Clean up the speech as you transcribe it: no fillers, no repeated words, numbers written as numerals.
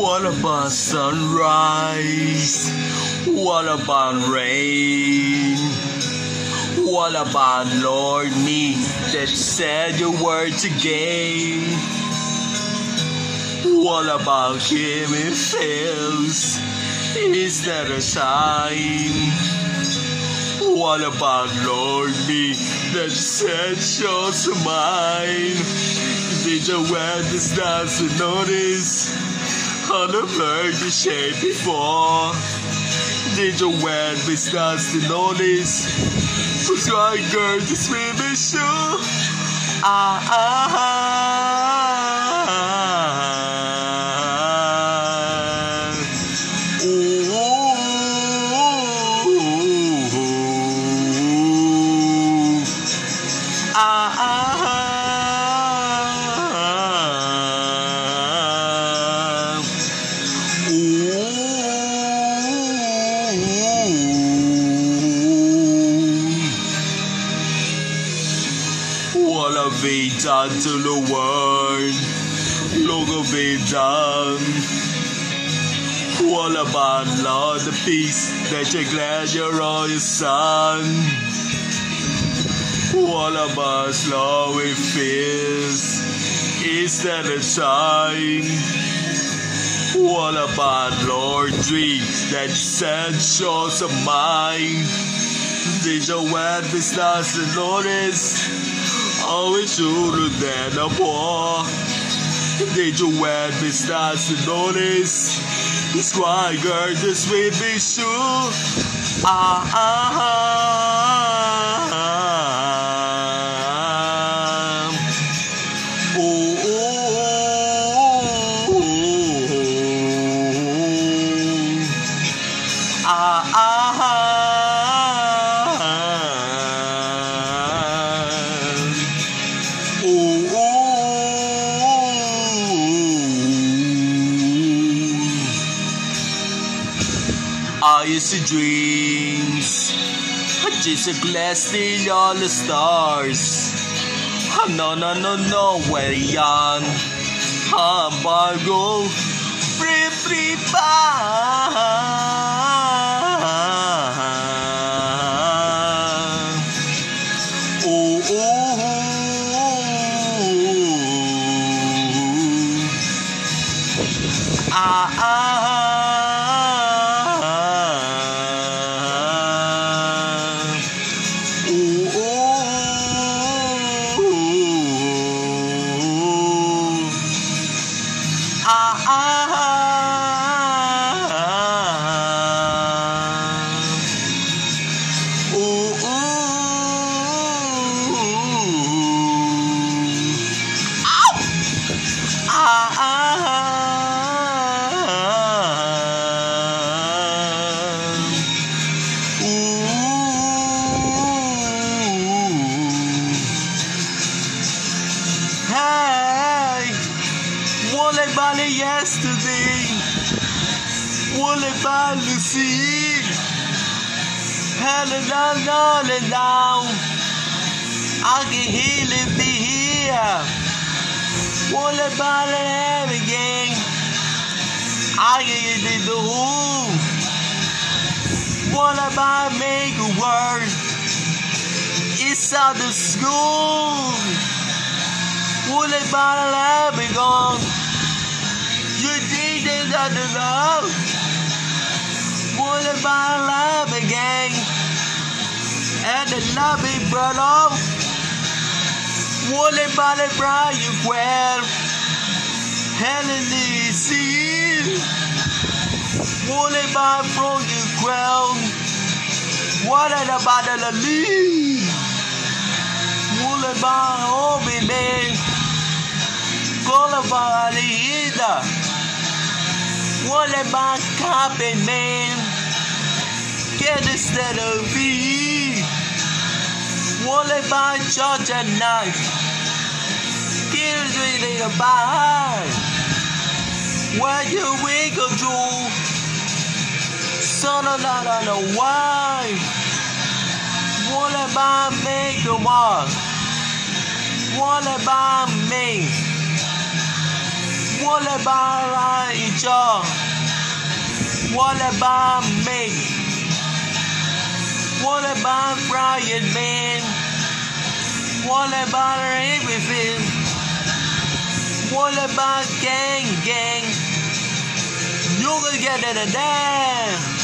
What about sunrise? What about rain? What about Lord me that said your word again? What about him it fails? Is that a sign? What about Lord me that said yours are mine? Did you wear this dance to notice? On the bird you shaped before? Did you wear this dance to notice? Who's right girl just made me sure? What have we done to the world? Look what we've done. What about Lord the peace that you're glad you're all your son? What about Lord with fears? Is that a sign? What about Lord dreams that said shores of mine? Did you wear the stars to notice? Always older than a boy. Did you wear the stars to notice? This quiet girl just made me sure. I used to dreams, just a glass still all the stars. No, where young, go free, Hey, what about yesterday? What about Lucy? Helen down. I can heal it be here. What about everything? I can get the who. What about make a word? It's out the school. What about love be gone? You think that the love? What about love again? And the love be brought up. What about the bride you quell? Helen the sea. What about broken crown? What about the leaf? What about home man? What about the either? What about carpet man? Get instead of me. What about church at night? Get reading about where you wake up to. Son of not on the why. What about make the mark? What about me? What about each other? What about me? What about Brian, man? What about everything? What about gang? You're gonna get it there.